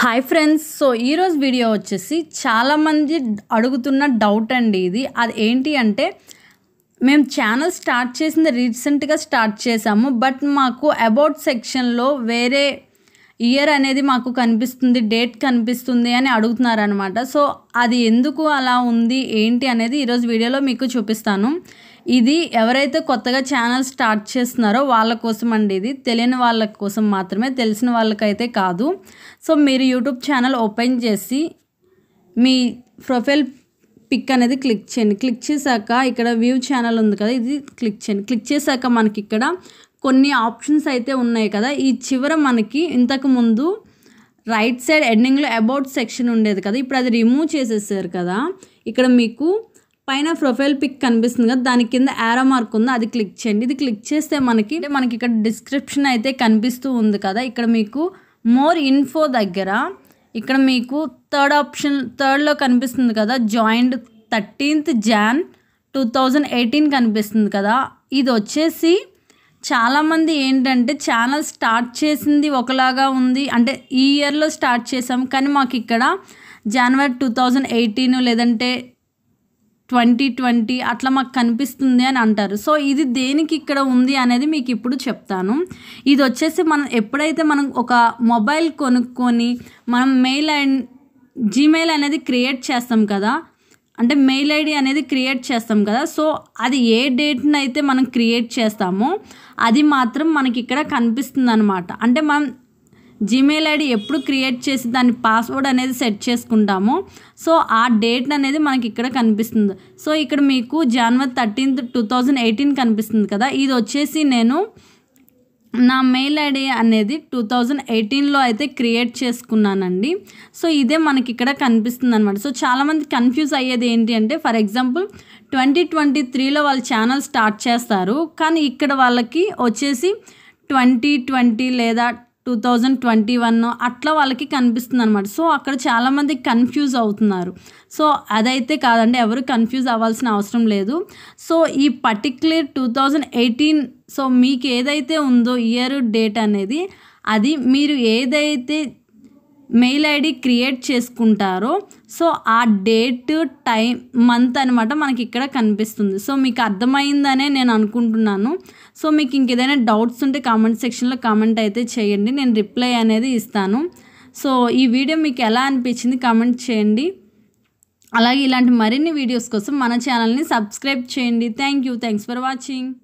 Hi friends, so ఈరోజు video వచ్చేసి చాలామంది అడుగుతున్న డౌట్ అండి. అది ఏంటి అంటే, మేము ఛానల్ స్టార్ట్ చేసింది రీసెంట్గా స్టార్ట్ చేసాము. బట్ మాకు అబౌట్ సెక్షన్లో వేరే ఇయర్ అనేది మాకు కనిపిస్తుంది, డేట్ కనిపిస్తుంది అని అడుగుతున్నారనమాట. సో అది ఎందుకు అలా ఉంది ఏంటి అనేది ఈరోజు వీడియోలో మీకు చూపిస్తాను. ఇది ఎవరైతే కొత్తగా ఛానల్ స్టార్ట్ చేస్తున్నారో వాళ్ళ కోసం అండి. ఇది తెలియని వాళ్ళ కోసం మాత్రమే, తెలిసిన వాళ్ళకైతే కాదు. సో మీరు యూట్యూబ్ ఛానల్ ఓపెన్ చేసి మీ ప్రొఫైల్ పిక్ అనేది క్లిక్ చేయండి. క్లిక్ చేశాక ఇక్కడ వ్యూ ఛానల్ ఉంది కదా, ఇది క్లిక్ చేయండి. క్లిక్ చేశాక మనకి ఇక్కడ కొన్ని ఆప్షన్స్ అయితే ఉన్నాయి కదా. ఈ చివర మనకి ఇంతకు ముందు రైట్ సైడ్ ఎండింగ్లో అబౌట్ సెక్షన్ ఉండేది కదా, ఇప్పుడు అది రిమూవ్ చేసేసారు కదా. ఇక్కడ మీకు పైన ప్రొఫైల్ పిక్ కనిపిస్తుంది కదా, దాని కింద యారో మార్క్ ఉంది, అది క్లిక్ చేయండి. ఇది క్లిక్ చేస్తే మనకి ఇక్కడ డిస్క్రిప్షన్ అయితే కనిపిస్తూ ఉంది కదా. ఇక్కడ మీకు మోర్ ఇన్ఫో దగ్గర ఇక్కడ మీకు థర్డ్లో కనిపిస్తుంది కదా, జాయిన్డ్ 13th Jan 2018 కనిపిస్తుంది కదా. ఇది వచ్చేసి చాలామంది ఏంటంటే ఛానల్ స్టార్ట్ చేసింది ఒకలాగా ఉంది, అంటే ఈ ఇయర్లో స్టార్ట్ చేసాం కానీ మాకు ఇక్కడ January 2018 లేదంటే 2020 అట్లా మాకు కనిపిస్తుంది అని అంటారు. సో ఇది దేనికి ఇక్కడ ఉంది అనేది మీకు ఇప్పుడు చెప్తాను. ఇది వచ్చేసి మనం ఎప్పుడైతే మనం ఒక మొబైల్ కొనుక్కొని మనం జీమెయిల్ అనేది క్రియేట్ చేస్తాం కదా, అంటే మెయిల్ ఐడి అనేది క్రియేట్ చేస్తాం కదా. సో అది ఏ డేట్ని అయితే మనం క్రియేట్ చేస్తామో అది మాత్రం మనకి ఇక్కడ కనిపిస్తుంది అనమాట. అంటే మనం జీమెయిల్ ఐడి ఎప్పుడు క్రియేట్ చేసి దాని పాస్వర్డ్ అనేది సెట్ చేసుకుంటామో సో ఆ డేట్ అనేది మనకి ఇక్కడ కనిపిస్తుంది. సో ఇక్కడ మీకు January 13th 2018 కనిపిస్తుంది కదా. ఇది వచ్చేసి నేను నా మెయిల్ ఐడి అనేది 2018లో అయితే క్రియేట్ చేసుకున్నానండి. సో ఇదే మనకి ఇక్కడ కనిపిస్తుంది అనమాట. సో చాలామంది కన్ఫ్యూజ్ అయ్యేది ఏంటి అంటే, ఫర్ ఎగ్జాంపుల్ 2023లో వాళ్ళు ఛానల్ స్టార్ట్ చేస్తారు కానీ ఇక్కడ వాళ్ళకి వచ్చేసి 2020 లేదా 2021 అట్లా వాళ్ళకి కనిపిస్తుంది అనమాట. సో అక్కడ చాలామంది కన్ఫ్యూజ్ అవుతున్నారు. సో అదైతే కాదండి, ఎవరు కన్ఫ్యూజ్ అవ్వాల్సిన అవసరం లేదు. సో ఈ పర్టిక్యులర్ 2018 సో మీకు ఏదైతే ఉందో ఇయర్ డేట్ అనేది, అది మీరు ఏదైతే మెయిల్ ఐడి క్రియేట్ చేసుకుంటారో సో ఆ డేట్, టైం, మంత్ అనమాట మనకి ఇక్కడ కనిపిస్తుంది. సో మీకు అర్థమైందనే నేను అనుకుంటున్నాను. సో మీకు ఇంకేదైనా డౌట్స్ ఉంటే కామెంట్ సెక్షన్లో కామెంట్ అయితే చేయండి, నేను రిప్లై అనేది ఇస్తాను. సో ఈ వీడియో మీకు ఎలా అనిపించింది కామెంట్ చేయండి. అలాగే ఇలాంటి మరిన్ని వీడియోస్ కోసం మన ఛానల్ని సబ్స్క్రైబ్ చేయండి. Thanks for watching.